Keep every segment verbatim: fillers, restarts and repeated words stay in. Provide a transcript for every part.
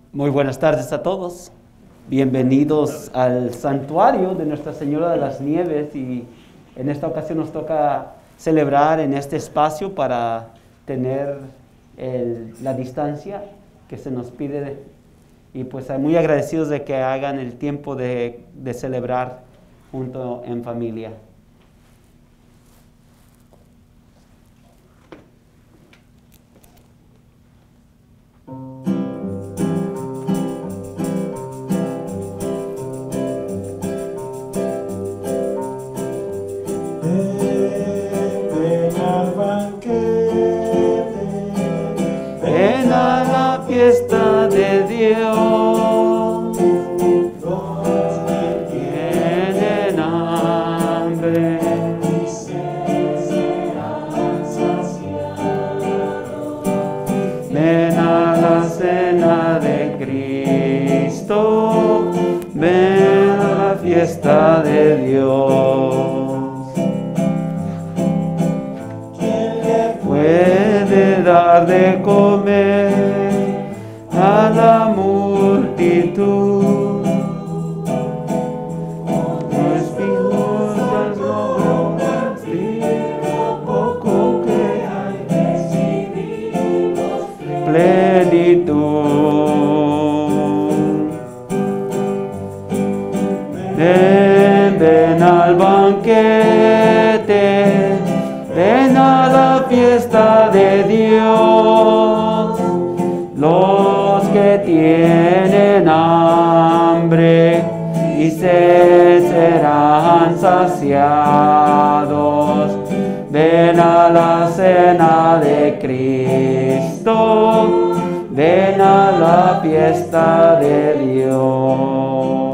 Muy buenas tardes a todos. Bienvenidos al santuario de Nuestra Señora de las Nieves, y en esta ocasión nos toca celebrar en este espacio para tener el, la distancia que se nos pide, y pues muy agradecidos de que hagan el tiempo de, de celebrar junto en familia. Fiesta de Dios, los que tienen hambre y sed serán saciados. Ven a la cena de Cristo, ven a la fiesta de Dios. ¿Quién le puede dar de comer a la multitud? Los figuras no lo poco que hay recibimos plenitud. Ven, ven al banquete, ven a la fiesta de Dios. Los que tienen hambre y sed serán saciados. Ven a la cena de Cristo, ven a la fiesta de Dios.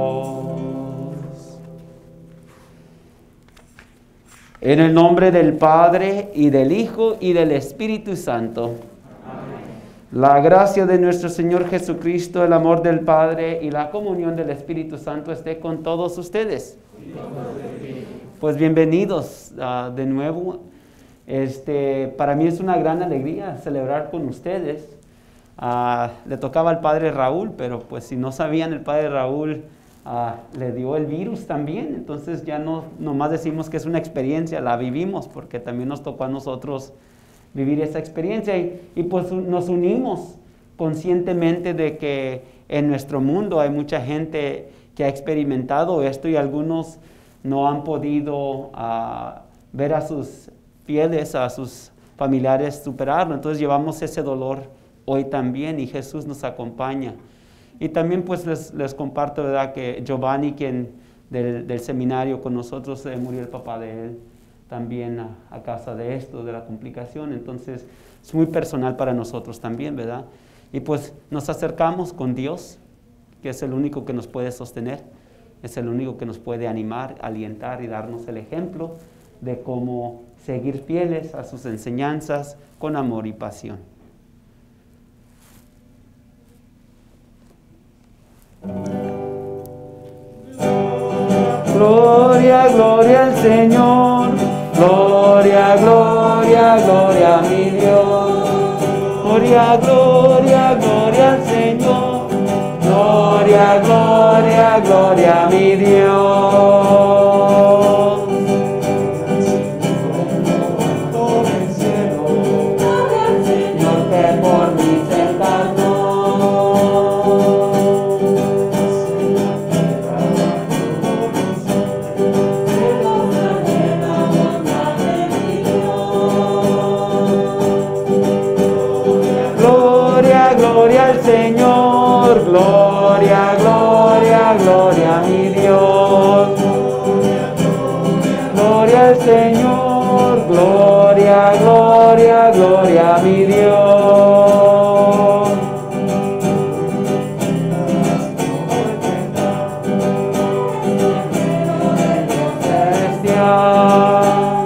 En el nombre del Padre, y del Hijo, y del Espíritu Santo. La gracia de nuestro Señor Jesucristo, el amor del Padre y la comunión del Espíritu Santo esté con todos ustedes. Pues bienvenidos uh, de nuevo. Este, para mí es una gran alegría celebrar con ustedes. Uh, le tocaba al Padre Raúl, pero pues si no sabían, el Padre Raúl uh, le dio el virus también. Entonces ya no nomás decimos que es una experiencia, la vivimos, porque también nos tocó a nosotros vivir esa experiencia, y, y pues nos unimos conscientemente de que en nuestro mundo hay mucha gente que ha experimentado esto, y algunos no han podido uh, ver a sus fieles, a sus familiares superarlo. Entonces llevamos ese dolor hoy también, y Jesús nos acompaña. Y también pues les, les comparto, ¿verdad?, que Giovanni, quien del, del seminario con nosotros, eh, murió el papá de él también a, a causa de esto, de la complicación. Entonces es muy personal para nosotros también, ¿verdad? Y pues nos acercamos con Dios, que es el único que nos puede sostener, es el único que nos puede animar, alientar y darnos el ejemplo de cómo seguir fieles a sus enseñanzas con amor y pasión. Gloria, gloria al Señor, gloria, gloria, gloria a mi Dios. Gloria, gloria, gloria al Señor, gloria, gloria, gloria a mi Dios. Señor que por mí se encarnó. Señor, gloria, gloria, gloria a mi Dios. Gloria al Señor, gloria, gloria, gloria a mi Dios. Celestial.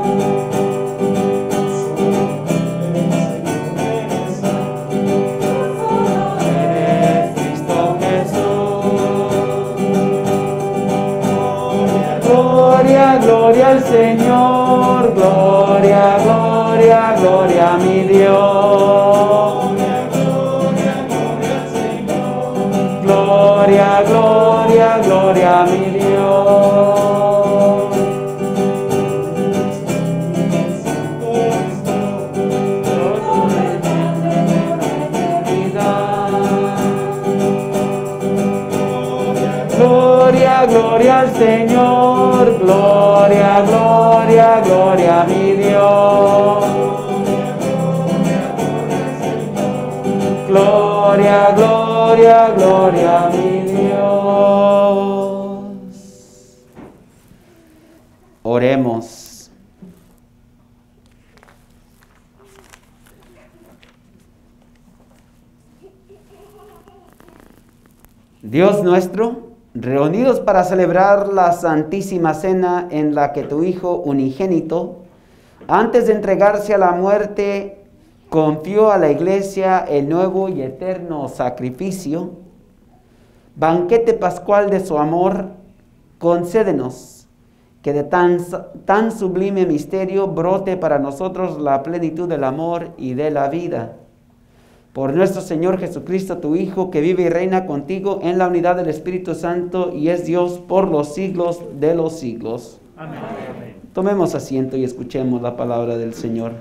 Gloria al Señor, gloria, gloria, gloria a mi Dios. Gloria, gloria, gloria al Señor, Gloria, gloria, gloria a mi Dios. Gloria, gloria al Señor, gloria, gloria, gloria a mi Dios. Gloria, gloria, gloria a mi Dios. Oremos. Dios nuestro, reunidos para celebrar la Santísima Cena en la que tu Hijo unigénito, antes de entregarse a la muerte, confió a la Iglesia el nuevo y eterno sacrificio, banquete pascual de su amor, concédenos que de tan, tan sublime misterio brote para nosotros la plenitud del amor y de la vida. Por nuestro Señor Jesucristo, tu Hijo, que vive y reina contigo en la unidad del Espíritu Santo y es Dios por los siglos de los siglos. Amén. Tomemos asiento y escuchemos la palabra del Señor.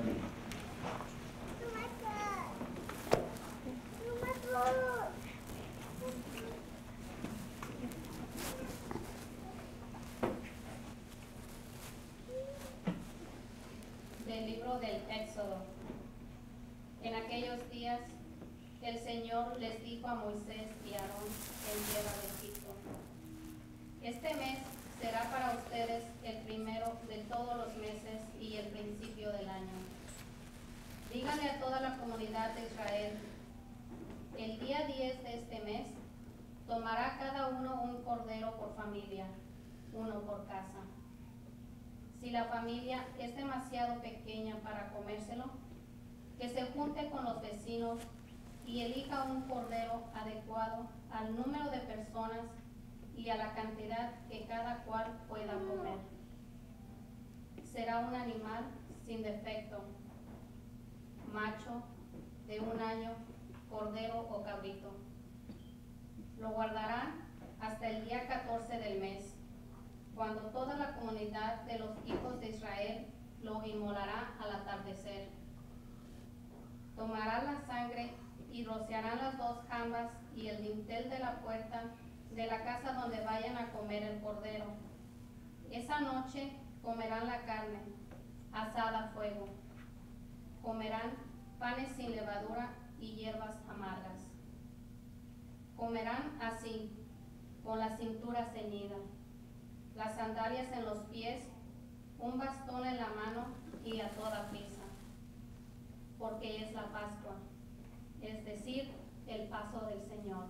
Del libro del Éxodo. En aquellos días el Señor les dijo a Moisés y a Aarón en tierra de Egipto: este mes será para ustedes el primero de todos los meses y el principio del año. Díganle a toda la comunidad de Israel: el día diez de este mes tomará cada uno un cordero por familia, uno por casa. Si la familia es demasiado pequeña para comérselo, que se junte con los vecinos y elija un cordero adecuado al número de personas y a la cantidad que cada cual pueda comer. Será un animal sin defecto, macho, de un año, cordero o cabrito. Lo guardarán hasta el día catorce del mes, cuando toda la comunidad de los hijos de Israel lo inmolará al atardecer. Tomará la sangre y rociarán las dos jambas y el dintel de la puerta de la casa donde vayan a comer el cordero. Esa noche comerán la carne, asada a fuego. Comerán panes sin levadura y hierbas amargas. Comerán así, con la cintura ceñida, las sandalias en los pies, un bastón en la mano y a toda prisa, porque es la Pascua, es decir, el paso del Señor.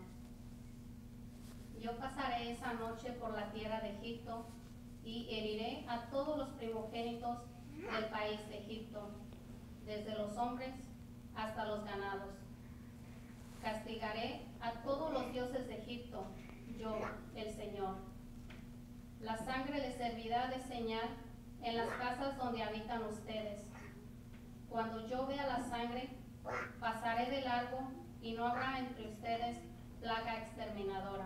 Yo pasaré esa noche por la tierra de Egipto y heriré a todos los primogénitos del país de Egipto, desde los hombres hasta los ganados. Castigaré a todos los dioses de Egipto, yo, el Señor. La sangre les servirá de señal en las casas donde habitan ustedes. Cuando yo vea la sangre, pasaré de largo y no habrá entre ustedes plaga exterminadora.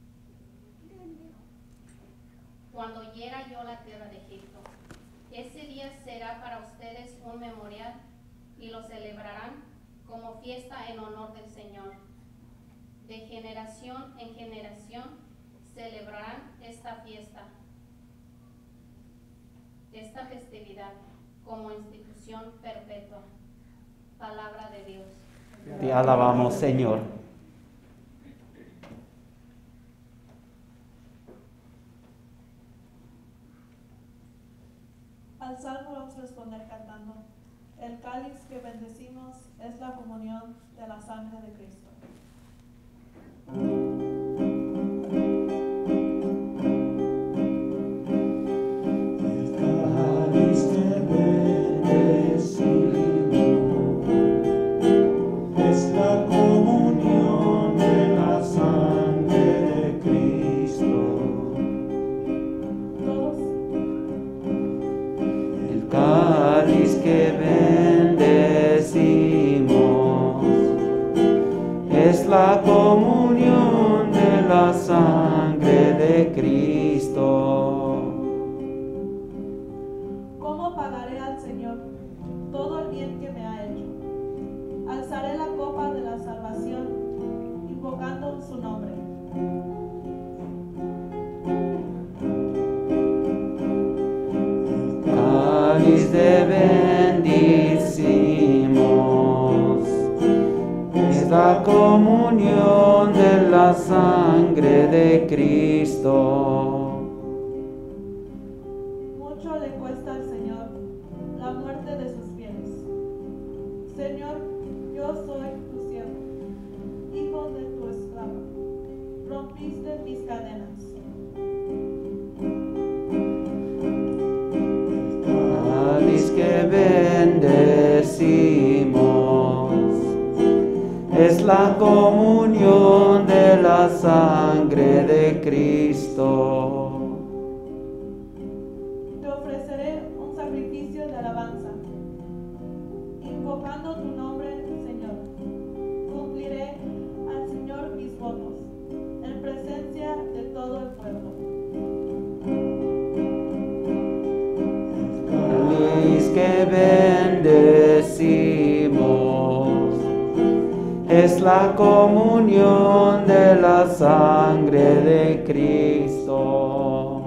Cuando hiera yo la tierra de Egipto, ese día será para ustedes un memorial y lo celebrarán como fiesta en honor del Señor. De generación en generación celebrarán esta fiesta, esta festividad, como institución perpetua. Palabra de Dios. Te alabamos, Señor. Al salmo vamos a responder cantando: el cáliz que bendecimos es la comunión de la sangre de Cristo. Que bendecimos Cristo. ¿Cómo pagaré al Señor todo el bien que me ha hecho? Alzaré la copa de la salvación, invocando su nombre. Cáliz de bendicimos, es la comunión de la sangre de Cristo. Mucho le cuesta al Señor la muerte de sus fieles. Señor, yo soy tu siervo, hijo de tu esclava. Rompiste mis cadenas. Cáliz que bendecimos, es la comunión de la sangre de Cristo. Te ofreceré un sacrificio de alabanza. Invocando tu nombre, Señor, cumpliré al Señor mis votos, en presencia de todo el pueblo. Cáliz que bendecimos, es la comunión de la sangre de Cristo.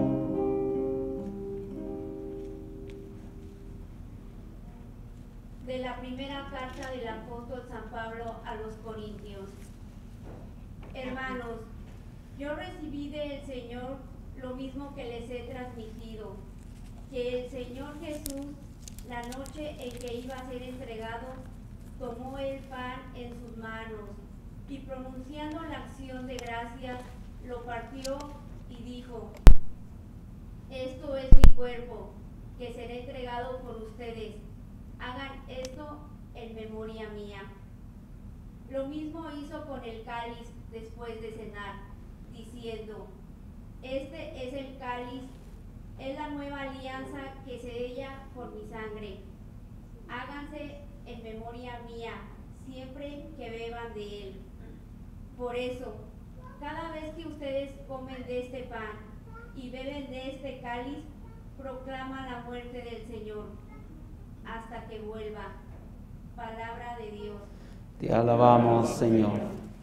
De la primera carta del apóstol San Pablo a los Corintios. Hermanos, yo recibí del Señor lo mismo que les he transmitido, que el Señor Jesús, la noche en que iba a ser entregado, tomó el pan en sus manos y pronunciando la acción de gracias, lo partió y dijo: esto es mi cuerpo, que será entregado por ustedes. Hagan esto en memoria mía. Lo mismo hizo con el cáliz después de cenar, diciendo: este es el cáliz, es la nueva alianza que se sella por mi sangre. Háganse en memoria mía siempre que beban de él. Por eso, cada vez que ustedes comen de este pan y beben de este cáliz, proclaman la muerte del Señor hasta que vuelva. Palabra de Dios. Te alabamos, Señor.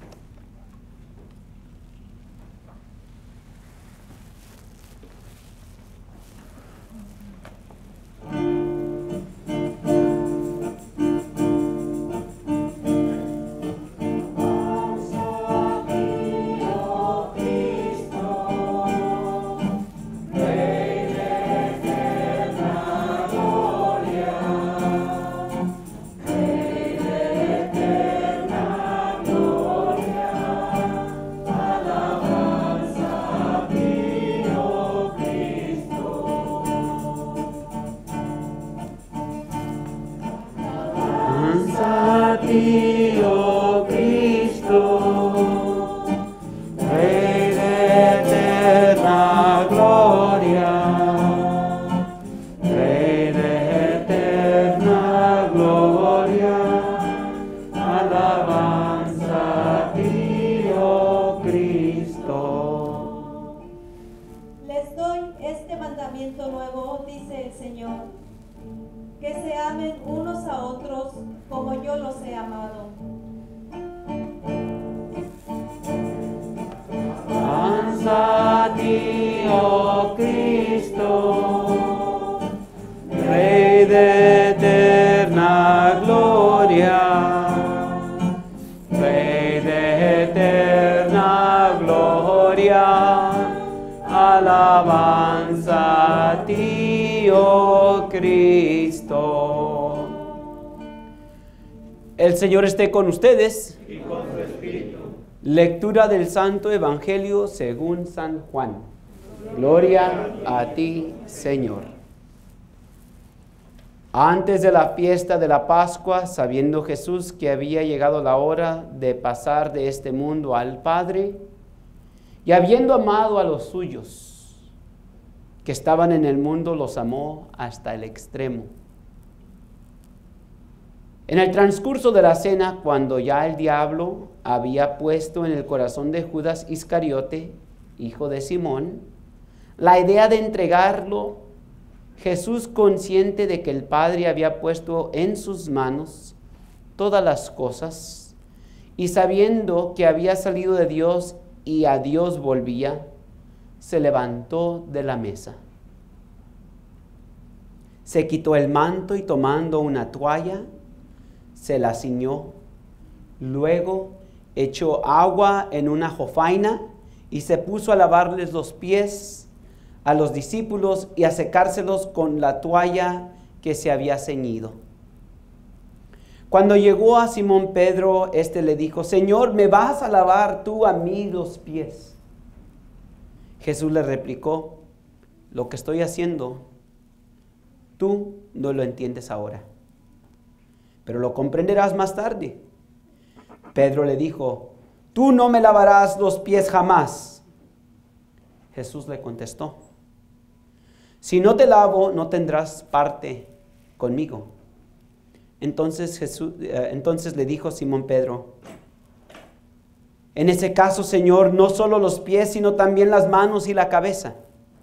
Oh Cristo, Rey de eterna gloria, Rey de eterna gloria, alabanza a ti, oh Cristo. Les doy este mandamiento nuevo, dice el Señor, que se amen unos a otros como yo los he amado. Alabanza a ti, oh Cristo, Rey de eterna gloria, Rey de eterna gloria, alabanza a ti, oh Cristo. El Señor esté con ustedes. Y con su espíritu. Lectura del Santo Evangelio según San Juan. Gloria a ti, Señor. Antes de la fiesta de la Pascua, sabiendo Jesús que había llegado la hora de pasar de este mundo al Padre, y habiendo amado a los suyos que estaban en el mundo, los amó hasta el extremo. En el transcurso de la cena, cuando ya el diablo había puesto en el corazón de Judas Iscariote, hijo de Simón, La idea de entregarlo, Jesús, consciente de que el Padre había puesto en sus manos todas las cosas y sabiendo que había salido de Dios y a Dios volvía, se levantó de la mesa. Se quitó el manto y tomando una toalla, se la ciñó. Luego echó agua en una jofaina y se puso a lavarles los pies a los discípulos y a secárselos con la toalla que se había ceñido. Cuando llegó a Simón Pedro, éste le dijo: Señor, ¿me vas a lavar tú a mí los pies? Jesús le replicó: lo que estoy haciendo, tú no lo entiendes ahora, pero lo comprenderás más tarde. Pedro le dijo: tú no me lavarás los pies jamás. Jesús le contestó: si no te lavo, no tendrás parte conmigo. Entonces, Jesús, eh, entonces le dijo Simón Pedro: en ese caso, Señor, no solo los pies, sino también las manos y la cabeza.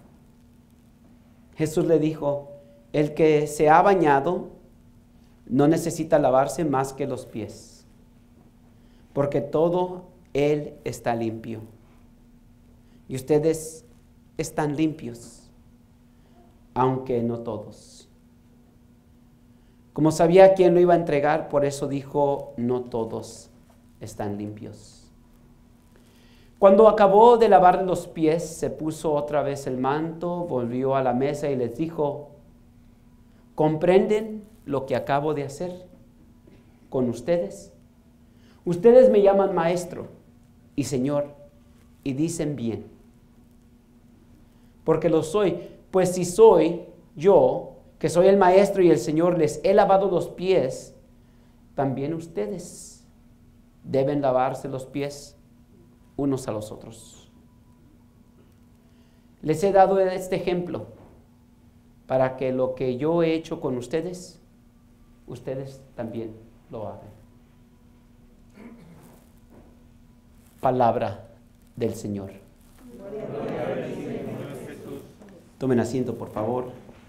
Jesús le dijo: el que se ha bañado no necesita lavarse más que los pies, porque todo él está limpio. Y ustedes están limpios, aunque no todos. Como sabía quién lo iba a entregar, por eso dijo: no todos están limpios. Cuando acabó de lavar los pies, se puso otra vez el manto, volvió a la mesa y les dijo: ¿comprenden lo que acabo de hacer con ustedes? Ustedes me llaman maestro y señor, y dicen bien, porque lo soy. Pues si soy yo, que soy el maestro y el Señor, les he lavado los pies, también ustedes deben lavarse los pies unos a los otros. Les he dado este ejemplo para que lo que yo he hecho con ustedes, ustedes también lo hagan. Palabra del Señor. Tomen asiento, por favor.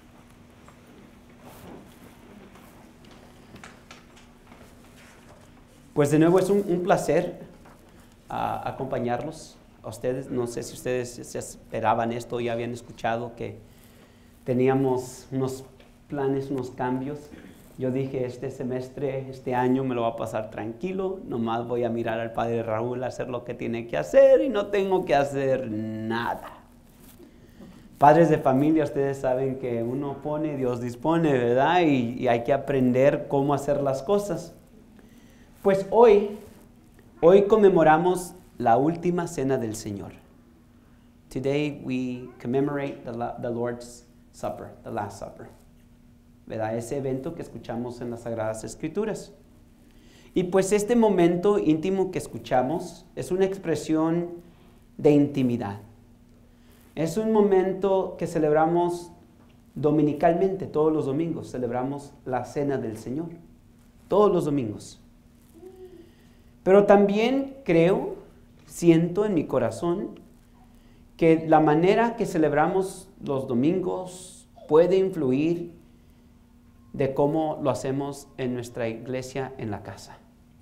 Pues de nuevo es un, un placer uh, acompañarlos a ustedes. No sé si ustedes se esperaban esto, ya habían escuchado que teníamos unos planes, unos cambios. Yo dije, este semestre, este año me lo va a pasar tranquilo, nomás voy a mirar al padre Raúl a hacer lo que tiene que hacer y no tengo que hacer nada. Padres de familia, ustedes saben que uno pone, Dios dispone, ¿verdad? Y, y hay que aprender cómo hacer las cosas. Pues hoy, hoy conmemoramos la última cena del Señor. Today we commemorate the, the Lord's Supper, the Last Supper. ¿Verdad? Ese evento que escuchamos en las Sagradas Escrituras. Y pues este momento íntimo que escuchamos es una expresión de intimidad. Es un momento que celebramos dominicalmente, todos los domingos. Celebramos la Cena del Señor, todos los domingos. Pero también creo, siento en mi corazón, que la manera que celebramos los domingos puede influir de cómo lo hacemos en nuestra iglesia en la casa.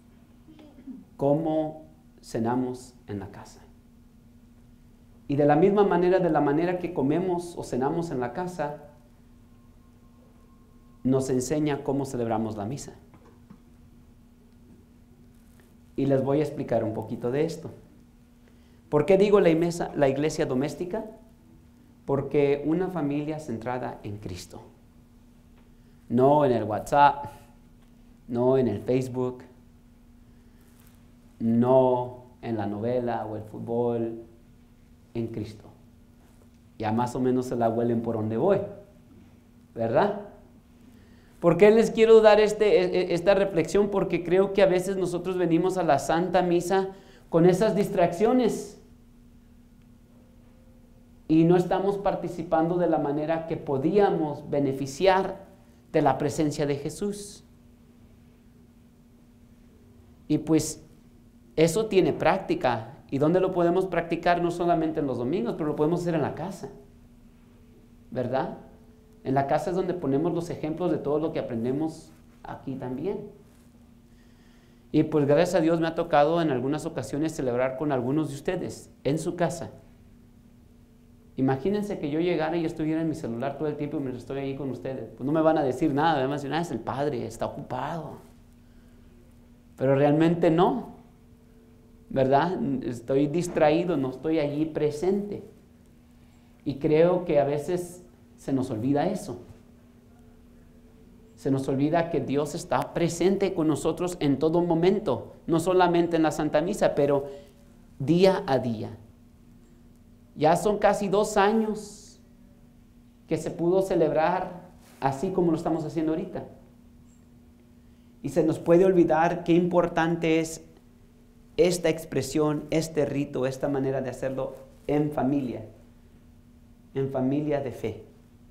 Cómo cenamos en la casa. Y de la misma manera, de la manera que comemos o cenamos en la casa, nos enseña cómo celebramos la misa. Y les voy a explicar un poquito de esto. ¿Por qué digo la iglesia, la iglesia doméstica? Porque una familia centrada en Cristo. No en el WhatsApp, no en el Facebook, no en la novela o el fútbol, en Cristo. Ya más o menos se la huelen por donde voy, ¿verdad? ¿Por qué les quiero dar este, esta reflexión? Porque creo que a veces nosotros venimos a la Santa Misa con esas distracciones y no estamos participando de la manera que podíamos beneficiar de la presencia de Jesús. Y pues eso tiene práctica. ¿Y dónde lo podemos practicar? No solamente en los domingos, pero lo podemos hacer en la casa. ¿verdad? En la casa es donde ponemos los ejemplos de todo lo que aprendemos aquí también. Y pues gracias a Dios me ha tocado en algunas ocasiones celebrar con algunos de ustedes en su casa. Imagínense que yo llegara y estuviera en mi celular todo el tiempo mientras estoy ahí con ustedes. Pues no me van a decir nada, me van a decir, ah, es el padre, está ocupado. Pero realmente no, ¿verdad? Estoy distraído, no estoy allí presente. Y creo que a veces se nos olvida eso. Se nos olvida que Dios está presente con nosotros en todo momento, no solamente en la Santa Misa, pero día a día. Ya son casi dos años que se pudo celebrar así como lo estamos haciendo ahorita. Y se nos puede olvidar qué importante es esta expresión, este rito, esta manera de hacerlo en familia, en familia de fe.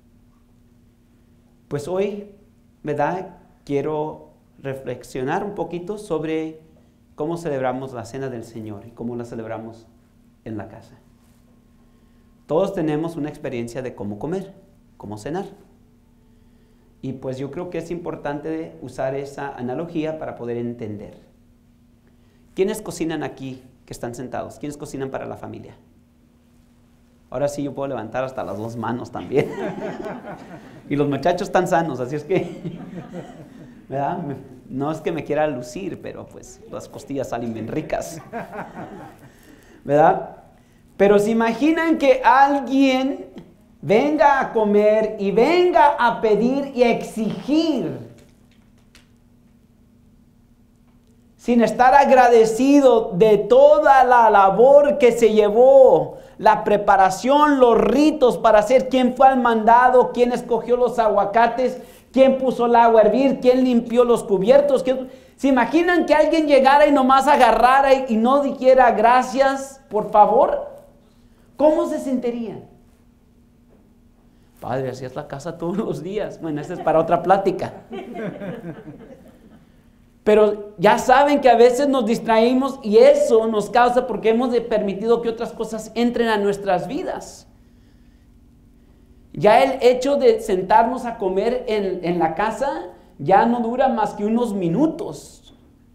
Pues hoy, ¿verdad? Quiero reflexionar un poquito sobre cómo celebramos la Cena del Señor y cómo la celebramos en la casa. Todos tenemos una experiencia de cómo comer, cómo cenar. Y pues yo creo que es importante usar esa analogía para poder entender. ¿Quiénes cocinan aquí que están sentados? ¿Quiénes cocinan para la familia? Ahora sí yo puedo levantar hasta las dos manos también. Y los muchachos están sanos, así es que, ¿verdad? No es que me quiera lucir, pero pues las costillas salen bien ricas, ¿verdad? Pero se imaginan que alguien venga a comer y venga a pedir y a exigir, sin estar agradecido de toda la labor que se llevó, la preparación, los ritos para hacer, quién fue al mandado, quién escogió los aguacates, quién puso el agua a hervir, quién limpió los cubiertos. ¿Quién... ¿Se imaginan que alguien llegara y nomás agarrara y no dijera gracias, por favor? ¿Cómo se sentirían? Padre, así es la casa todos los días. Bueno, esa es para otra plática. Pero ya saben que a veces nos distraímos y eso nos causa porque hemos permitido que otras cosas entren a nuestras vidas. Ya el hecho de sentarnos a comer en, en la casa ya no dura más que unos minutos.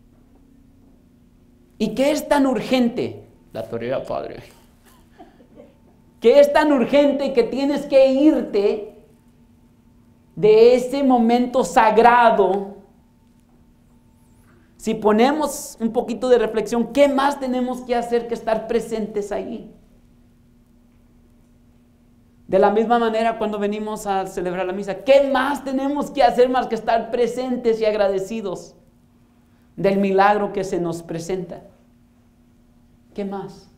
¿Y qué es tan urgente? La tarea, Padre. ¿Qué es tan urgente que tienes que irte de ese momento sagrado? Si ponemos un poquito de reflexión, ¿qué más tenemos que hacer que estar presentes ahí? De la misma manera cuando venimos a celebrar la misa, ¿qué más tenemos que hacer más que estar presentes y agradecidos del milagro que se nos presenta? ¿Qué más?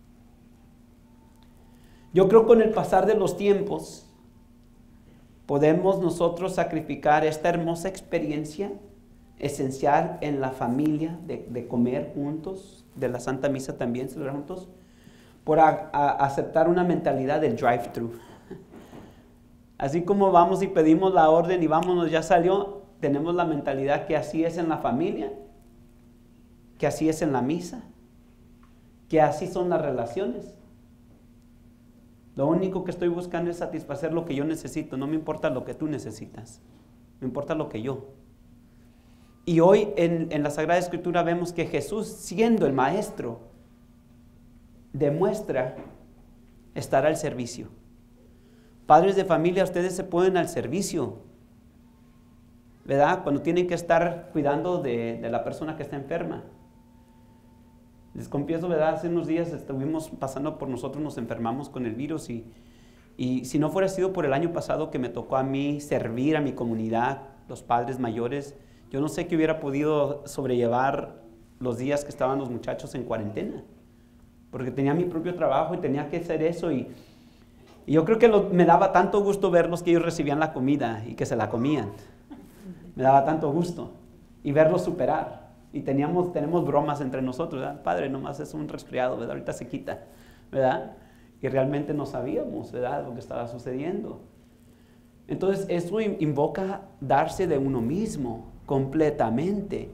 Yo creo que con el pasar de los tiempos podemos nosotros sacrificar esta hermosa experiencia esencial en la familia de, de comer juntos, de la Santa Misa también celebrar juntos, por a, a aceptar una mentalidad del drive-thru. Así como vamos y pedimos la orden y vámonos, ya salió, tenemos la mentalidad que así es en la familia, que así es en la misa, que así son las relaciones. Lo único que estoy buscando es satisfacer lo que yo necesito, no me importa lo que tú necesitas, me importa lo que yo. Y hoy en, en la Sagrada Escritura vemos que Jesús, siendo el Maestro, demuestra estar al servicio. Padres de familia, ustedes se ponen al servicio, ¿verdad? Cuando tienen que estar cuidando de, de la persona que está enferma. Les confieso, ¿verdad? Hace unos días estuvimos pasando por nosotros, nos enfermamos con el virus y, y si no fuera sido por el año pasado que me tocó a mí servir a mi comunidad, los padres mayores, yo no sé qué hubiera podido sobrellevar los días que estaban los muchachos en cuarentena, porque tenía mi propio trabajo y tenía que hacer eso y, y yo creo que lo, me daba tanto gusto verlos que ellos recibían la comida y que se la comían. Me daba tanto gusto y verlos superar. Y teníamos, tenemos bromas entre nosotros, ¿verdad? Padre, nomás es un resfriado, ¿verdad? Ahorita se quita, ¿verdad? Y realmente no sabíamos, ¿verdad? Lo que estaba sucediendo. Entonces, eso invoca darse de uno mismo completamente.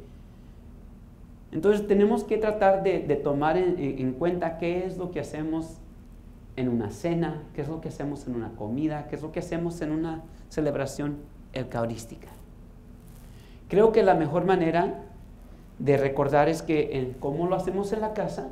Entonces, tenemos que tratar de, de tomar en, en cuenta qué es lo que hacemos en una cena? ¿Qué es lo que hacemos en una comida? ¿Qué es lo que hacemos en una celebración eucarística? Creo que la mejor manera de recordar es que en cómo lo hacemos en la casa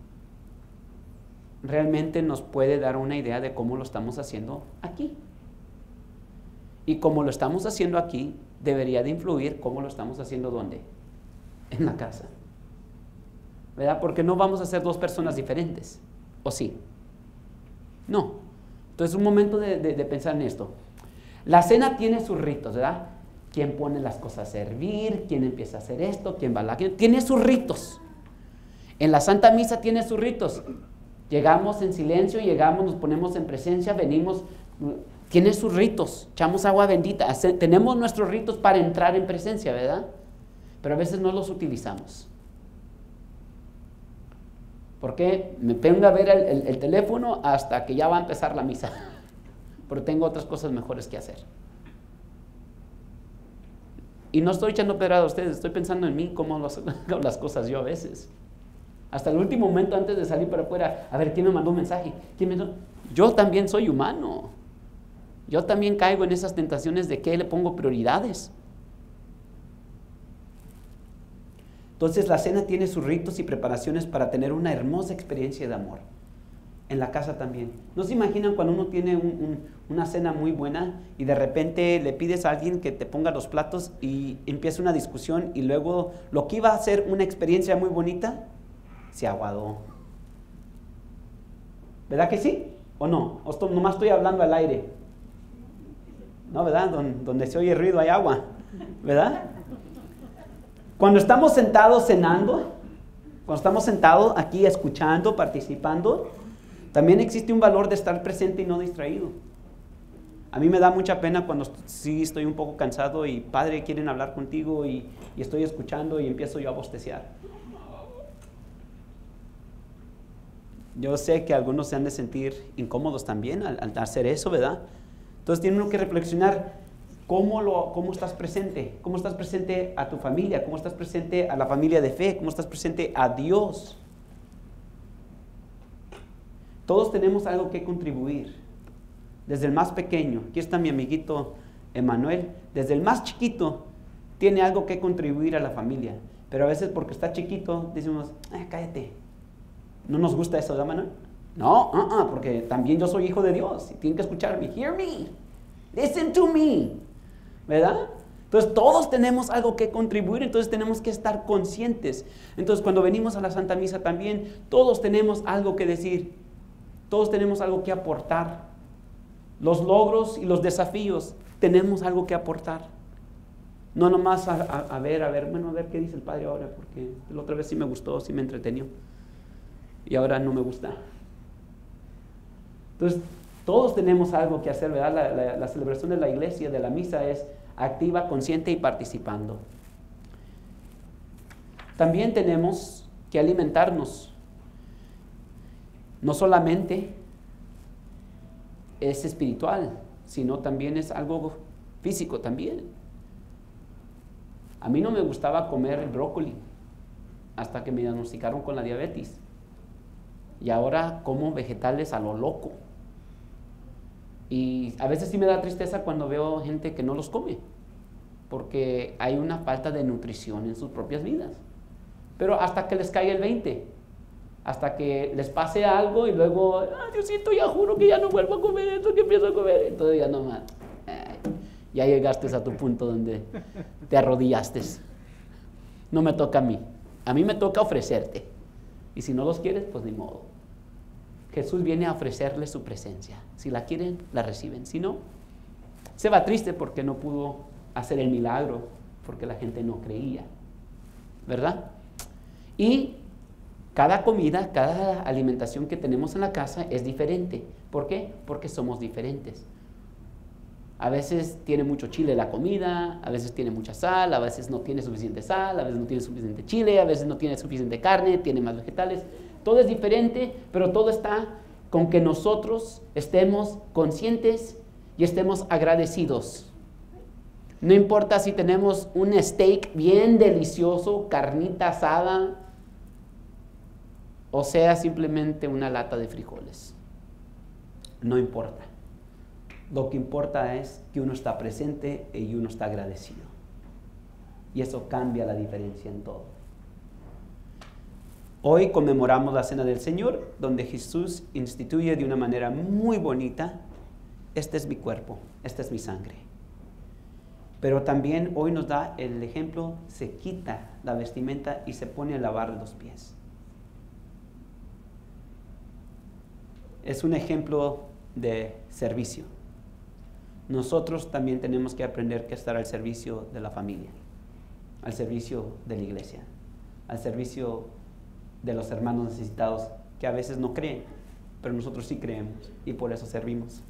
realmente nos puede dar una idea de cómo lo estamos haciendo aquí. Y como lo estamos haciendo aquí, debería de influir cómo lo estamos haciendo ¿dónde? En la casa. ¿Verdad? Porque no vamos a ser dos personas diferentes. ¿O sí? No. Entonces, un momento de, de, de pensar en esto. La cena tiene sus ritos, ¿verdad? ¿Quién pone las cosas a servir? ¿Quién empieza a hacer esto? ¿Quién va a la... Tiene sus ritos. En la Santa Misa tiene sus ritos. Llegamos en silencio, llegamos, nos ponemos en presencia, venimos... Tiene sus ritos, echamos agua bendita, hace, tenemos nuestros ritos para entrar en presencia, ¿verdad? Pero a veces no los utilizamos. ¿Por qué? Me pongo a ver el, el, el teléfono hasta que ya va a empezar la misa, pero tengo otras cosas mejores que hacer. Y no estoy echando pedrada a ustedes, estoy pensando en mí, cómo hago las cosas yo a veces. Hasta el último momento antes de salir para afuera, a ver, ¿quién me mandó un mensaje? ¿Quién me mandó? Yo también soy humano. Yo también caigo en esas tentaciones de que le pongo prioridades. Entonces la cena tiene sus ritos y preparaciones para tener una hermosa experiencia de amor. En la casa también. ¿No se imaginan cuando uno tiene un, un, una cena muy buena y de repente le pides a alguien que te ponga los platos y empieza una discusión y luego lo que iba a ser una experiencia muy bonita se aguadó? ¿Verdad que sí? ¿O no? ¿O esto, nomás estoy hablando al aire? No, ¿verdad? Donde, donde se oye ruido hay agua, ¿verdad? Cuando estamos sentados cenando, cuando estamos sentados aquí escuchando, participando, también existe un valor de estar presente y no distraído. A mí me da mucha pena cuando sí estoy un poco cansado y padre quieren hablar contigo y, y estoy escuchando y empiezo yo a bostecear. Yo sé que algunos se han de sentir incómodos también al, al hacer eso, ¿verdad? Entonces tiene uno que reflexionar cómo, lo, cómo estás presente, cómo estás presente a tu familia, cómo estás presente a la familia de fe, cómo estás presente a Dios. Todos tenemos algo que contribuir, desde el más pequeño. Aquí está mi amiguito Emanuel, desde el más chiquito tiene algo que contribuir a la familia, pero a veces porque está chiquito decimos, ah, cállate, no nos gusta eso, ¿verdad, Manuel? No, uh-uh, porque también yo soy hijo de Dios y tienen que escucharme. Hear me, listen to me, ¿verdad? Entonces todos tenemos algo que contribuir, entonces tenemos que estar conscientes. Entonces cuando venimos a la Santa Misa también, todos tenemos algo que decir, todos tenemos algo que aportar. Los logros y los desafíos, tenemos algo que aportar. No nomás a, a, a ver, a ver, bueno, a ver qué dice el Padre ahora, porque la otra vez sí me gustó, sí me entretenió, y ahora no me gusta. Entonces, todos tenemos algo que hacer, ¿verdad? La, la, la celebración de la iglesia, de la misa, es activa, consciente y participando. También tenemos que alimentarnos. No solamente es espiritual, sino también es algo físico también. A mí no me gustaba comer el brócoli hasta que me diagnosticaron con la diabetes. Y ahora como vegetales a lo loco. Y a veces sí me da tristeza cuando veo gente que no los come, porque hay una falta de nutrición en sus propias vidas. Pero hasta que les caiga el veinte, hasta que les pase algo y luego, ah, Diosito, ya juro que ya no vuelvo a comer esto que empiezo a comer. Entonces ya no más. Eh, ya llegaste a tu punto donde te arrodillaste. No me toca a mí. A mí me toca ofrecerte. Y si no los quieres, pues ni modo. Jesús viene a ofrecerles su presencia. Si la quieren, la reciben. Si no, se va triste porque no pudo hacer el milagro, porque la gente no creía, ¿verdad? Y cada comida, cada alimentación que tenemos en la casa es diferente. ¿Por qué? Porque somos diferentes. A veces tiene mucho chile la comida, a veces tiene mucha sal, a veces no tiene suficiente sal, a veces no tiene suficiente chile, a veces no tiene suficiente carne, tiene más vegetales. Todo es diferente, pero todo está con que nosotros estemos conscientes y estemos agradecidos. No importa si tenemos un steak bien delicioso, carnita asada, o sea simplemente una lata de frijoles. no importa. Lo que importa es que uno está presente y uno está agradecido. Y eso cambia la diferencia en todo. Hoy conmemoramos la Cena del Señor, donde Jesús instituye de una manera muy bonita: este es mi cuerpo, esta es mi sangre. Pero también hoy nos da el ejemplo: se quita la vestimenta y se pone a lavar los pies. Es un ejemplo de servicio. Nosotros también tenemos que aprender que estar al servicio de la familia, al servicio de la iglesia, al servicio de los hermanos necesitados que a veces no creen, pero nosotros sí creemos y por eso servimos.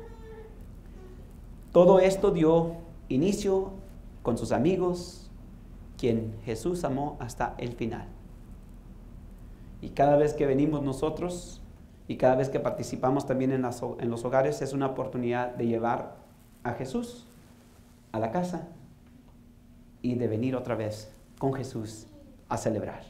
Todo esto dio inicio con sus amigos, quien Jesús amó hasta el final. Y cada vez que venimos nosotros y cada vez que participamos también en, las, en los hogares, es una oportunidad de llevar a Jesús a la casa y de venir otra vez con Jesús a celebrar.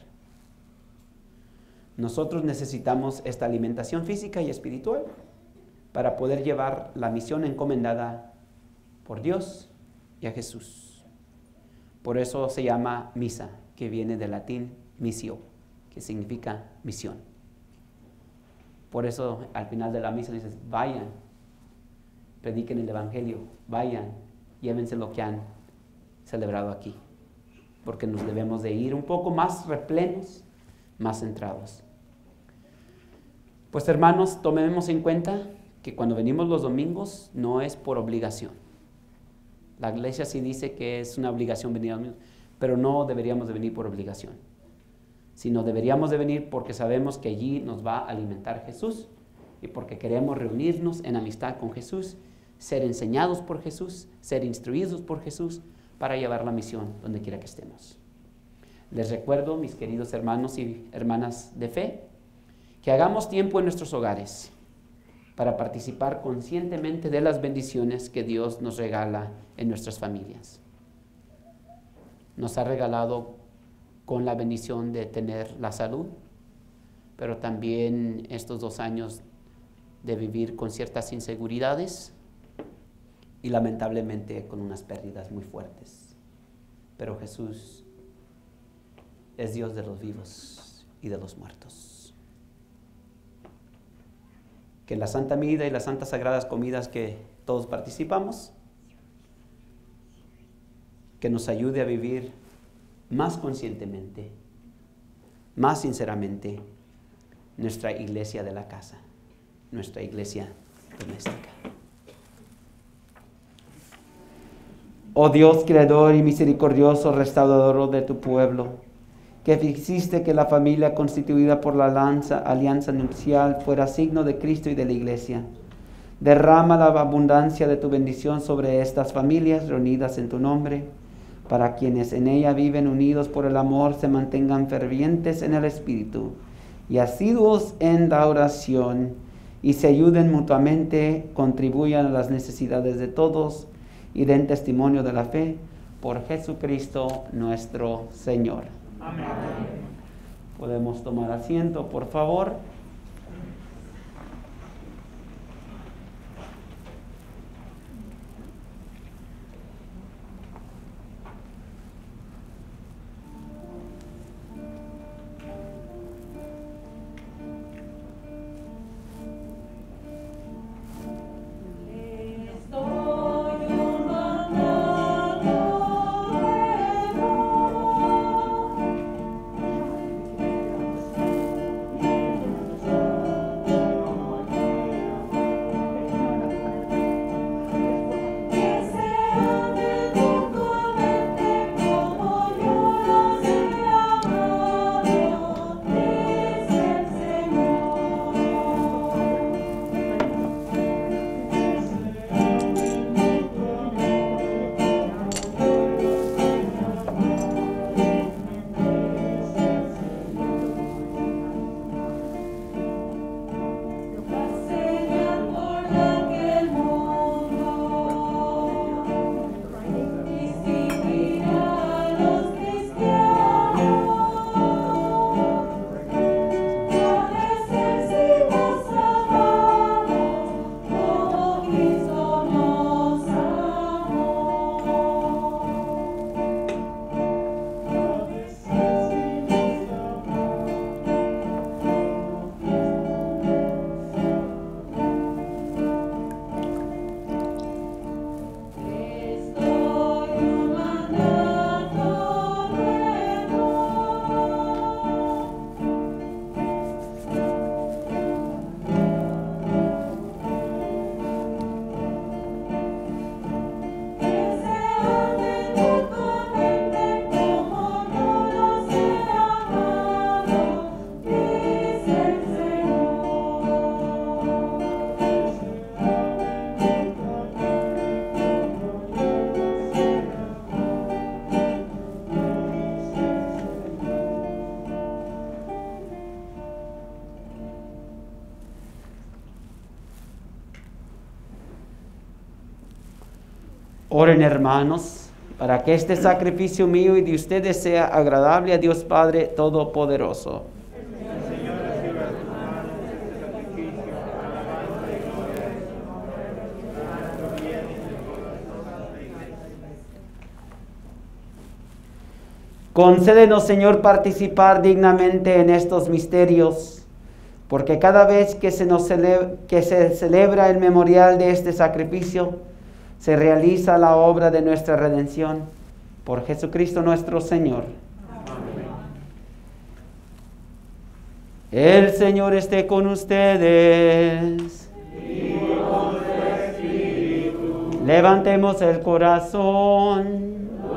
Nosotros necesitamos esta alimentación física y espiritual para poder llevar la misión encomendada por Dios y a Jesús. Por eso se llama misa, que viene del latín missio, que significa misión. Por eso al final de la misa dices: vayan, prediquen el evangelio, vayan, llévense lo que han celebrado aquí, porque nos debemos de ir un poco más replenos, más centrados. Pues hermanos, tomemos en cuenta que cuando venimos los domingos no es por obligación. La iglesia sí dice que es una obligación venir a los domingos, pero no deberíamos de venir por obligación, sino deberíamos de venir porque sabemos que allí nos va a alimentar Jesús y porque queremos reunirnos en amistad con Jesús, ser enseñados por Jesús, ser instruidos por Jesús para llevar la misión donde quiera que estemos. Les recuerdo, mis queridos hermanos y hermanas de fe, que hagamos tiempo en nuestros hogares para participar conscientemente de las bendiciones que Dios nos regala en nuestras familias. Nos ha regalado con la bendición de tener la salud, pero también estos dos años de vivir con ciertas inseguridades y lamentablemente con unas pérdidas muy fuertes. Pero Jesús es Dios de los vivos y de los muertos. Que la Santa Misa y las santas sagradas comidas que todos participamos, que nos ayude a vivir más conscientemente, más sinceramente, nuestra iglesia de la casa, nuestra iglesia doméstica. Oh Dios, creador y misericordioso, restaurador de tu pueblo, que hiciste que la familia constituida por la alianza, alianza nupcial fuera signo de Cristo y de la iglesia. Derrama la abundancia de tu bendición sobre estas familias reunidas en tu nombre, para quienes en ella viven unidos por el amor se mantengan fervientes en el Espíritu y asiduos en la oración, y se ayuden mutuamente, contribuyan a las necesidades de todos y den testimonio de la fe por Jesucristo nuestro Señor. Amén. Podemos tomar asiento, por favor. Estoy Oren, hermanos, para que este sacrificio mío y de ustedes sea agradable a Dios Padre Todopoderoso. Concédenos, Señor, participar dignamente en estos misterios, porque cada vez que se, nos cele- que se celebra el memorial de este sacrificio, se realiza la obra de nuestra redención. Por Jesucristo nuestro Señor. Amén. El Señor esté con ustedes. Y con tu espíritu. Levantemos el corazón.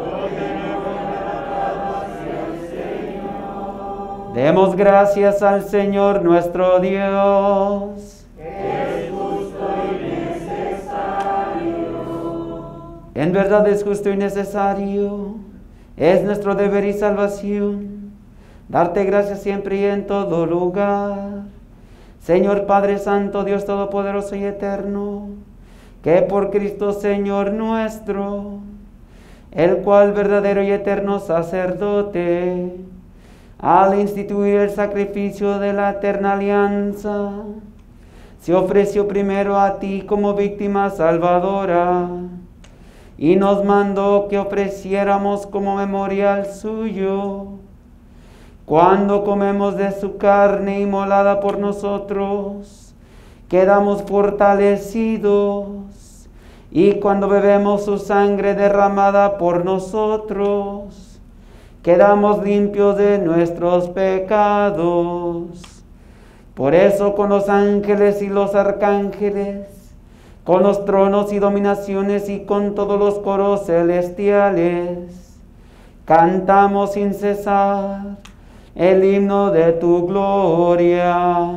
Demos gracias al Señor nuestro Dios. Es justo y necesario. En verdad es justo y necesario. Es nuestro deber y salvación. Darte gracias siempre y en todo lugar. Señor Padre Santo, Dios Todopoderoso y Eterno, que por Cristo Señor nuestro, el cual verdadero y eterno sacerdote, al instituir el sacrificio de la eterna alianza, se ofreció primero a ti como víctima salvadora y nos mandó que ofreciéramos como memorial suyo. Cuando comemos de su carne inmolada por nosotros, quedamos fortalecidos, y cuando bebemos su sangre derramada por nosotros, quedamos limpios de nuestros pecados. Por eso con los ángeles y los arcángeles, con los tronos y dominaciones y con todos los coros celestiales, cantamos sin cesar el himno de tu gloria.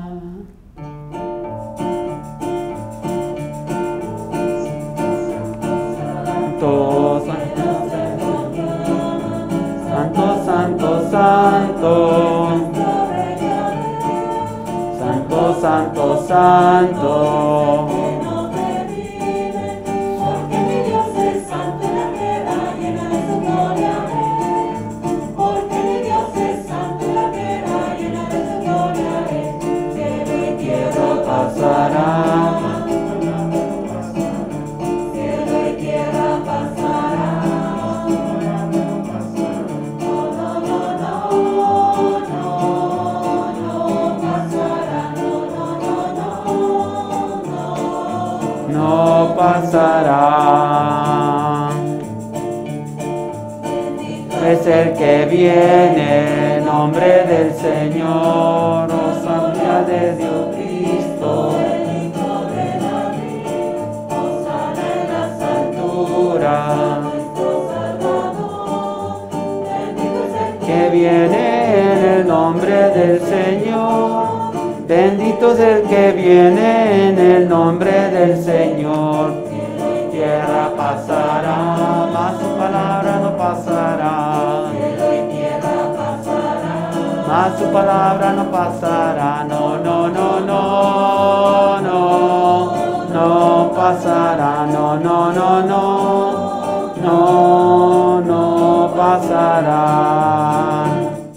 Santo, Santo, Santo, Santo, Santo, Santo, Santo. Porque mi Dios es santo y la tierra llena de su gloria. Porque mi Dios es santo y la tierra llena de su gloria. Cielo y tierra Pasará, cielo y tierra pasará. No, no, no, no, no, no pasará. No, no, no, no, no. no pasará. Es el que viene, en nombre del Señor, oh Santa de Dios Cristo, altura, que viene en el nombre del Señor. Bendito es el que viene en el nombre del Señor. Tierra pasará, mas su palabra no pasará. Mas su palabra no pasará. No, no, no, no, no, no pasará. No, no, no, no, no, no pasará.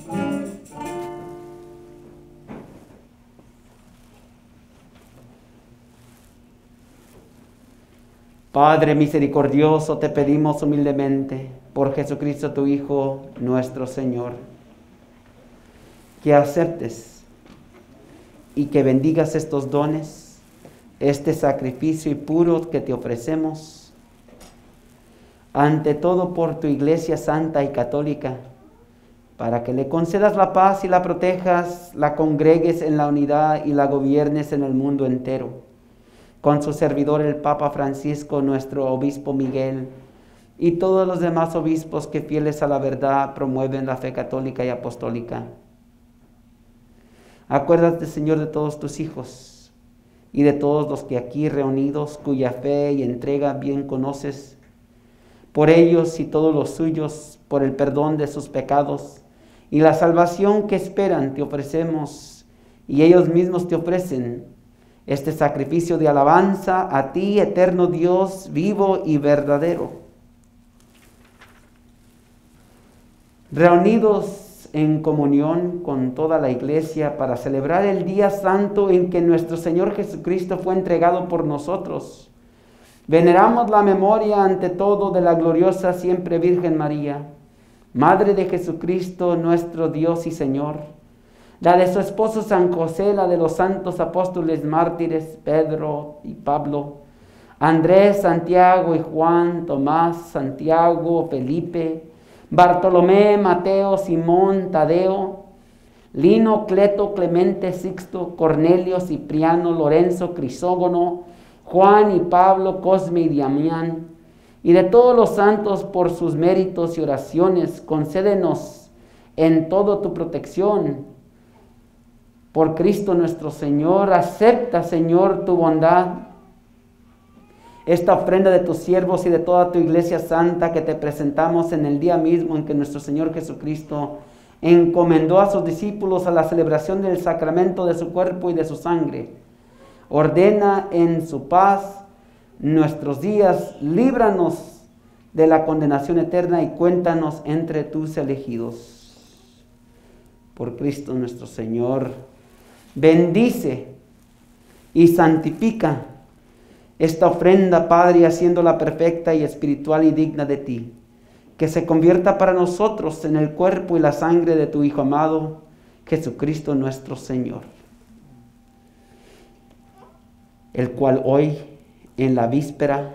Padre misericordioso, te pedimos humildemente, por Jesucristo tu Hijo, nuestro Señor, que aceptes y que bendigas estos dones, este sacrificio y puro que te ofrecemos, ante todo por tu Iglesia Santa y Católica, para que le concedas la paz y la protejas, la congregues en la unidad y la gobiernes en el mundo entero, con su servidor el Papa Francisco, nuestro obispo Miguel, y todos los demás obispos que fieles a la verdad promueven la fe católica y apostólica. Acuérdate, Señor, de todos tus hijos y de todos los que aquí reunidos, cuya fe y entrega bien conoces, por ellos y todos los suyos, por el perdón de sus pecados y la salvación que esperan, te ofrecemos, y ellos mismos te ofrecen este sacrificio de alabanza a ti, eterno Dios, vivo y verdadero, reunidos en comunión con toda la iglesia para celebrar el día santo en que nuestro Señor Jesucristo fue entregado por nosotros. Veneramos la memoria ante todo de la gloriosa siempre Virgen María, Madre de Jesucristo, nuestro Dios y Señor, la de su esposo San José, la de los santos apóstoles mártires Pedro y Pablo, Andrés, Santiago y Juan, Tomás, Santiago, Felipe, Bartolomé, Mateo, Simón, Tadeo, Lino, Cleto, Clemente, Sixto, Cornelio, Cipriano, Lorenzo, Crisógono, Juan y Pablo, Cosme y Damián, y de todos los santos por sus méritos y oraciones, concédenos en todo tu protección. Por Cristo nuestro Señor, acepta, Señor, tu bondad, esta ofrenda de tus siervos y de toda tu iglesia santa que te presentamos en el día mismo en que nuestro Señor Jesucristo encomendó a sus discípulos a la celebración del sacramento de su cuerpo y de su sangre. Ordena en su paz nuestros días, líbranos de la condenación eterna y cuéntanos entre tus elegidos. Por Cristo nuestro Señor, bendice y santifica esta ofrenda, Padre, haciéndola perfecta y espiritual y digna de ti, que se convierta para nosotros en el cuerpo y la sangre de tu Hijo amado, Jesucristo nuestro Señor, el cual hoy, en la víspera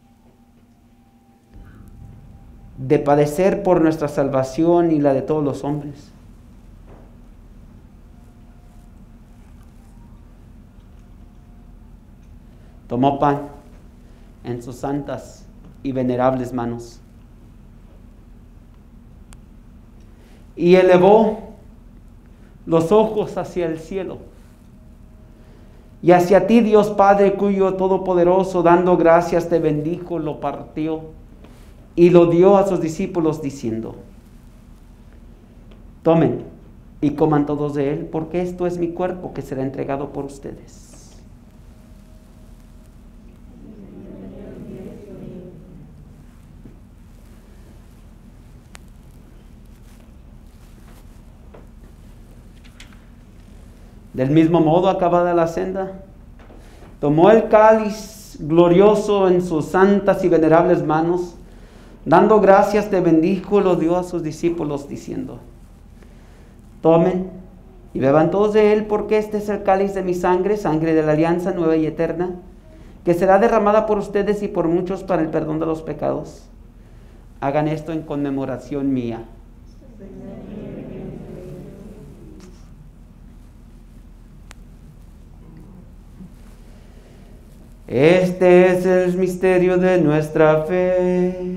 de padecer por nuestra salvación y la de todos los hombres, tomó pan en sus santas y venerables manos y elevó los ojos hacia el cielo y hacia ti, Dios Padre, cuyo Todopoderoso, dando gracias, te bendijo, lo partió y lo dio a sus discípulos diciendo: tomen y coman todos de él, porque esto es mi cuerpo que será entregado por ustedes. Del mismo modo, acabada la cena, tomó el cáliz glorioso en sus santas y venerables manos, dando gracias, te bendijo, lo dio a sus discípulos diciendo: tomen y beban todos de él, porque este es el cáliz de mi sangre, sangre de la alianza nueva y eterna, que será derramada por ustedes y por muchos para el perdón de los pecados. Hagan esto en conmemoración mía. Este es el misterio de nuestra fe.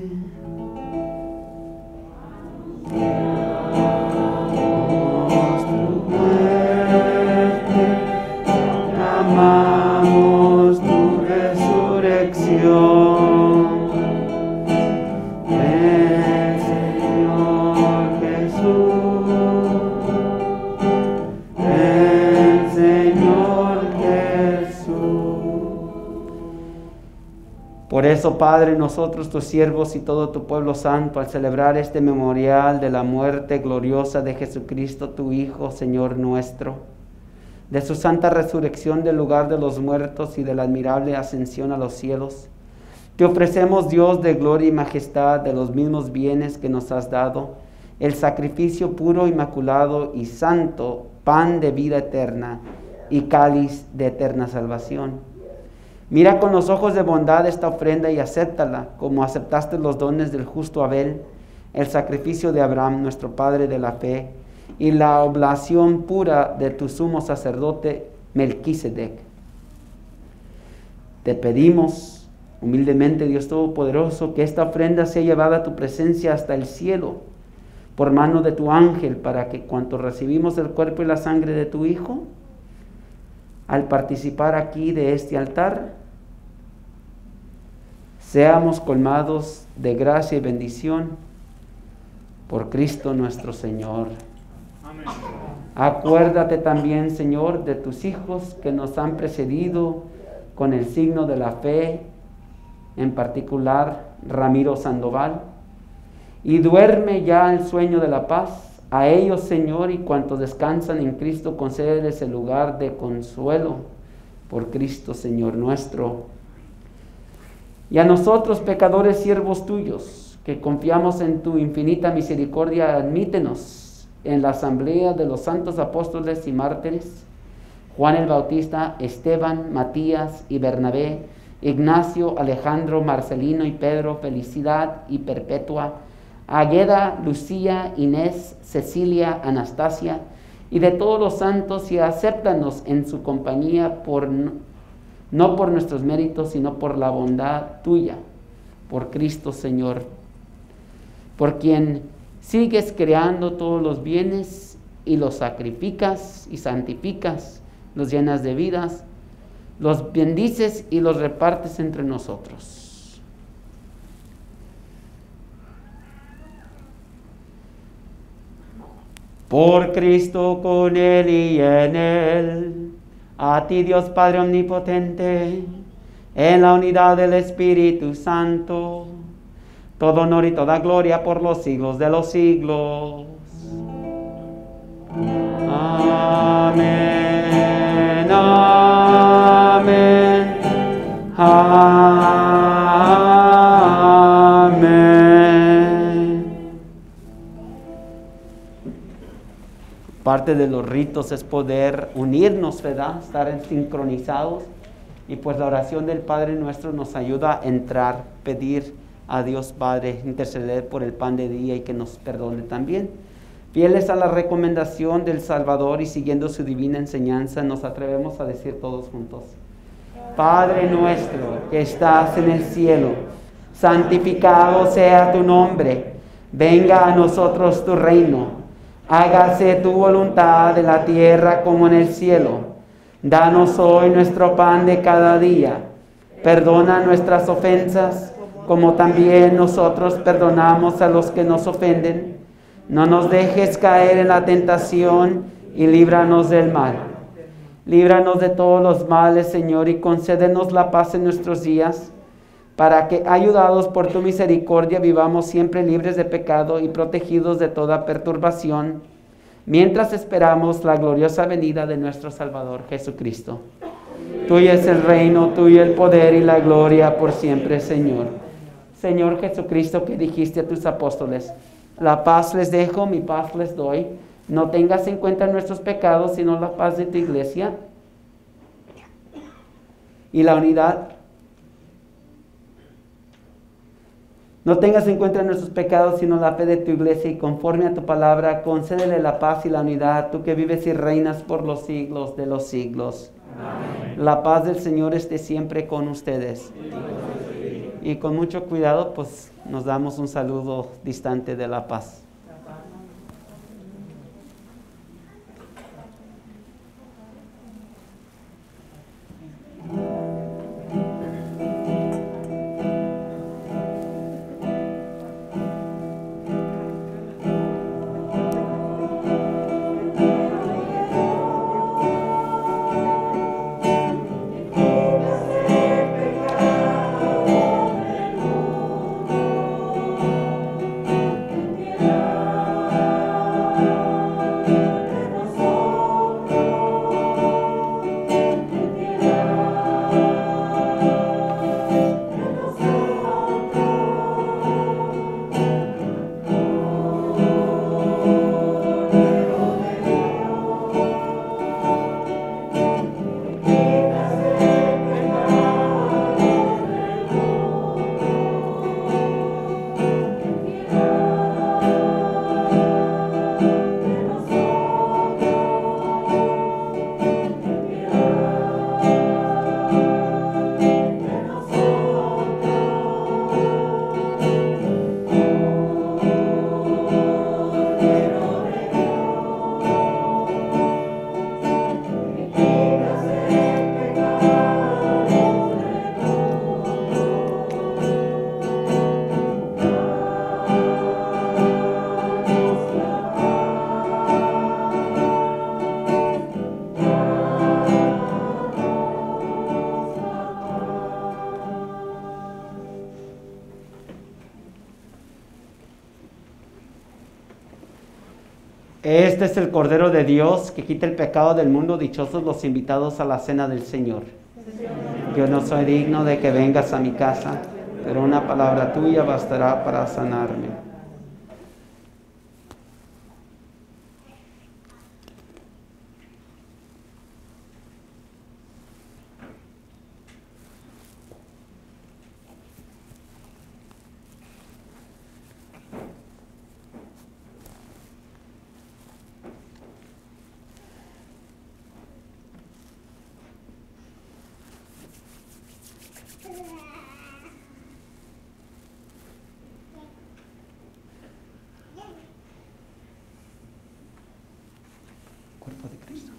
Tu muerte, amamos tu resurrección. Ven, Señor Jesús. Ven, Señor Jesús. Por eso, Padre, nosotros, tus siervos y todo tu pueblo santo, al celebrar este memorial de la muerte gloriosa de Jesucristo, tu Hijo, Señor nuestro, de su santa resurrección del lugar de los muertos y de la admirable ascensión a los cielos, te ofrecemos, Dios de gloria y majestad, de los mismos bienes que nos has dado, el sacrificio puro, inmaculado y santo, pan de vida eterna y cáliz de eterna salvación. Mira con los ojos de bondad esta ofrenda y acéptala, como aceptaste los dones del justo Abel, el sacrificio de Abraham, nuestro padre de la fe, y la oblación pura de tu sumo sacerdote Melquisedec. Te pedimos humildemente, Dios Todopoderoso, que esta ofrenda sea llevada a tu presencia hasta el cielo, por mano de tu ángel, para que cuanto recibimos el cuerpo y la sangre de tu Hijo, al participar aquí de este altar, seamos colmados de gracia y bendición por Cristo nuestro Señor. Amén. Acuérdate también, Señor, de tus hijos que nos han precedido con el signo de la fe, en particular Ramiro Sandoval, y duerme ya el sueño de la paz. A ellos, Señor, y cuantos descansan en Cristo, concédeles el lugar de consuelo por Cristo, Señor nuestro. Y a nosotros, pecadores siervos tuyos, que confiamos en tu infinita misericordia, admítenos en la asamblea de los santos apóstoles y mártires, Juan el Bautista, Esteban, Matías y Bernabé, Ignacio, Alejandro, Marcelino y Pedro, Felicidad y Perpetua, Águeda, Lucía, Inés, Cecilia, Anastasia, y de todos los santos, y acéptanos en su compañía, por, no por nuestros méritos, sino por la bondad tuya, por Cristo Señor, por quien sigues creando todos los bienes y los sacrificas y santificas, los llenas de vidas, los bendices y los repartes entre nosotros. Por Cristo, con Él y en Él, a ti Dios Padre Omnipotente, en la unidad del Espíritu Santo, todo honor y toda gloria por los siglos de los siglos. Amén, amén, amén. Parte de los ritos es poder unirnos, ¿verdad? Estar sincronizados. Y pues la oración del Padre Nuestro nos ayuda a entrar, pedir a Dios Padre, interceder por el pan de día y que nos perdone también. Fieles a la recomendación del Salvador y siguiendo su divina enseñanza, nos atrevemos a decir todos juntos: Padre nuestro que estás en el cielo, santificado sea tu nombre. Venga a nosotros tu reino. Hágase tu voluntad en la tierra como en el cielo. Danos hoy nuestro pan de cada día. Perdona nuestras ofensas, como también nosotros perdonamos a los que nos ofenden. No nos dejes caer en la tentación y líbranos del mal. Líbranos de todos los males, Señor, y concédenos la paz en nuestros días, para que, ayudados por tu misericordia, vivamos siempre libres de pecado y protegidos de toda perturbación, mientras esperamos la gloriosa venida de nuestro Salvador Jesucristo. Tuyo es el reino, tuyo el poder y la gloria por siempre, Señor. Señor Jesucristo, que dijiste a tus apóstoles: la paz les dejo, mi paz les doy. No tengas en cuenta nuestros pecados, sino la paz de tu iglesia y la unidad. No tengas en cuenta nuestros pecados, sino la fe de tu iglesia, y conforme a tu palabra, concédele la paz y la unidad, tú que vives y reinas por los siglos de los siglos. Amén. La paz del Señor esté siempre con ustedes. Y con mucho cuidado, pues nos damos un saludo distante de la paz. Yeah. Este es el Cordero de Dios que quita el pecado del mundo. Dichosos los invitados a la cena del Señor. Yo no soy digno de que vengas a mi casa, pero una palabra tuya bastará para sanarme. Cuerpo de Cristo.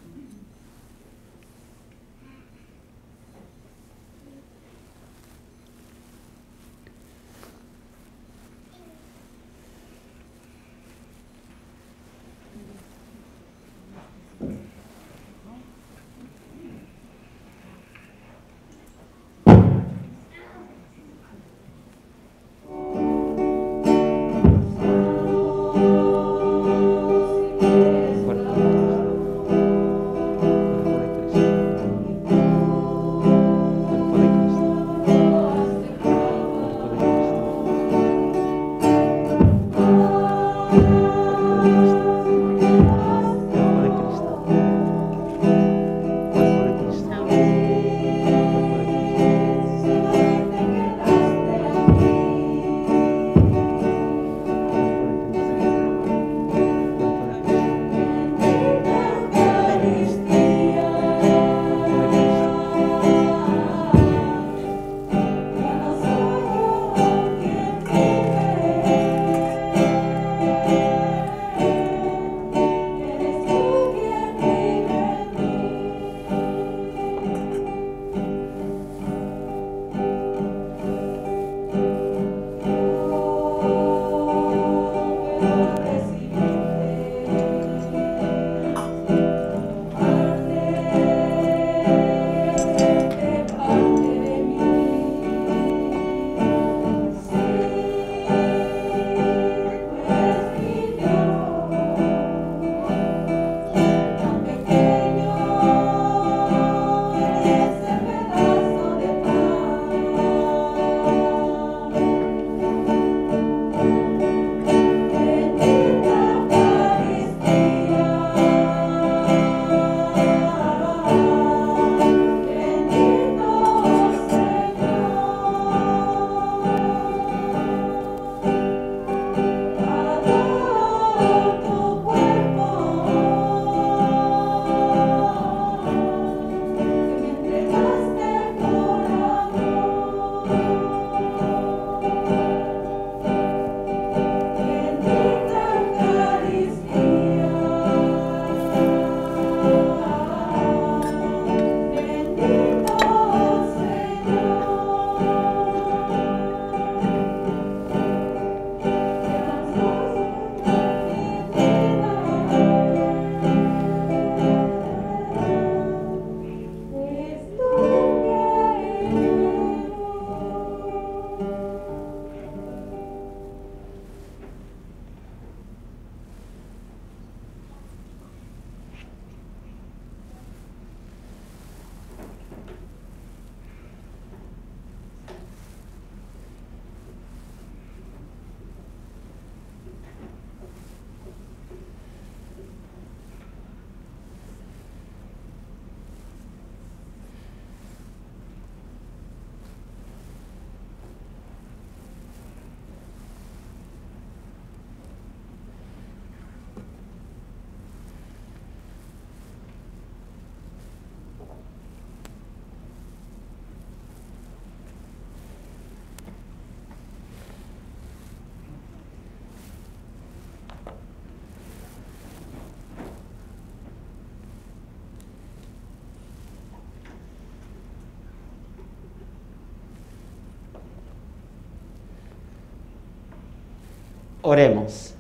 Oremos.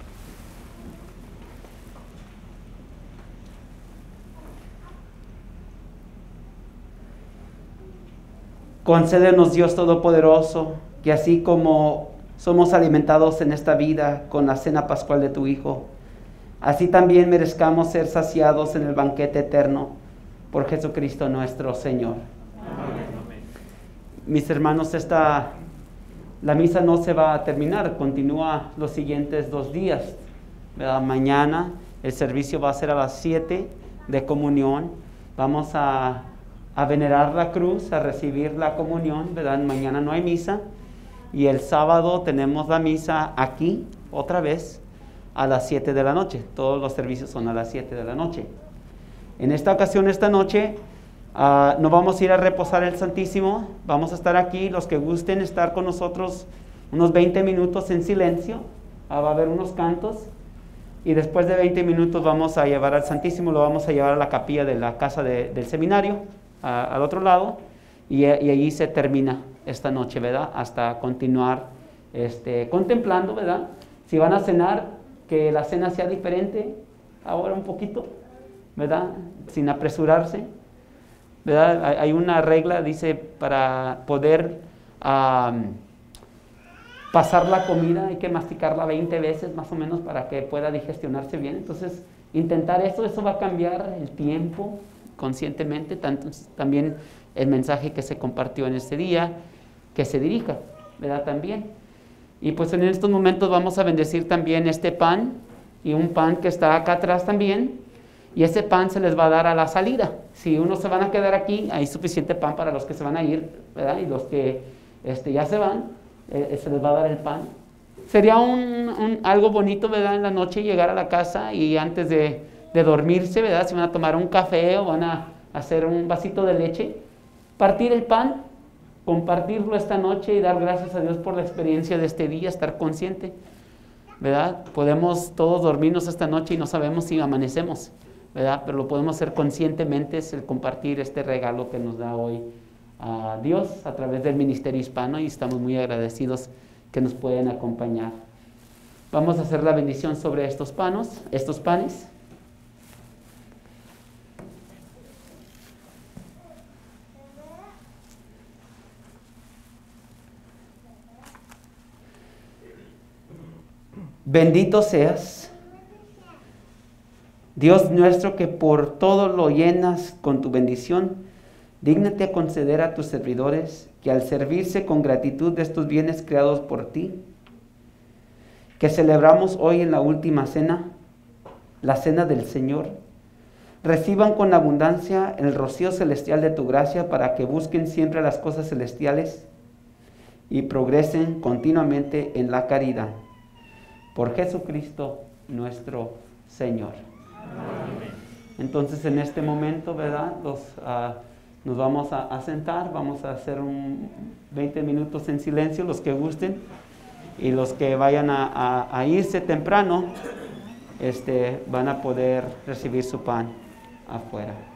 Concédenos, Dios Todopoderoso, que así como somos alimentados en esta vida con la cena pascual de tu Hijo, así también merezcamos ser saciados en el banquete eterno por Jesucristo nuestro Señor. Amén. Mis hermanos, esta, la misa no se va a terminar, continúa los siguientes dos días, ¿verdad? Mañana el servicio va a ser a las siete de comunión, vamos a, a venerar la cruz, a recibir la comunión, ¿verdad? Mañana no hay misa, y el sábado tenemos la misa aquí, otra vez, a las siete de la noche. Todos los servicios son a las siete de la noche. En esta ocasión, esta noche, uh, no vamos a ir a reposar el Santísimo, vamos a estar aquí, los que gusten estar con nosotros unos veinte minutos en silencio, uh, va a haber unos cantos, y después de veinte minutos vamos a llevar al Santísimo, lo vamos a llevar a la capilla de la casa de, del seminario, uh, al otro lado, y, y allí se termina esta noche, ¿verdad? Hasta continuar este, contemplando, ¿verdad? Si van a cenar, que la cena sea diferente, ahora un poquito, ¿verdad? Sin apresurarse, ¿verdad? Hay una regla, dice, para poder um, pasar la comida hay que masticarla veinte veces más o menos para que pueda digestionarse bien. Entonces, intentar eso, eso va a cambiar el tiempo conscientemente, tanto, también el mensaje que se compartió en este día, que se dirija, ¿verdad? También. Y pues en estos momentos vamos a bendecir también este pan y un pan que está acá atrás también, y ese pan se les va a dar a la salida. Si unos se van a quedar aquí, hay suficiente pan para los que se van a ir, ¿verdad? Y los que este, ya se van, eh, se les va a dar el pan. Sería un, un, algo bonito, ¿verdad? En la noche llegar a la casa y antes de, de dormirse, ¿verdad? Si van a tomar un café o van a hacer un vasito de leche, partir el pan, compartirlo esta noche y dar gracias a Dios por la experiencia de este día, estar consciente, ¿verdad? Podemos todos dormirnos esta noche y no sabemos si amanecemos, ¿verdad? Pero lo podemos hacer conscientemente, es el compartir este regalo que nos da hoy a Dios a través del Ministerio Hispano, y estamos muy agradecidos que nos pueden acompañar. Vamos a hacer la bendición sobre estos panos, estos panes. Bendito seas, Dios nuestro, que por todo lo llenas con tu bendición. Dígnate a conceder a tus servidores que al servirse con gratitud de estos bienes creados por ti, que celebramos hoy en la última cena, la cena del Señor, reciban con abundancia el rocío celestial de tu gracia, para que busquen siempre las cosas celestiales y progresen continuamente en la caridad. Por Jesucristo nuestro Señor. Amén. Entonces en este momento, ¿verdad? Los, uh, nos vamos a, a sentar, vamos a hacer un veinte minutos en silencio, los que gusten, y los que vayan a, a, a irse temprano, este, van a poder recibir su pan afuera.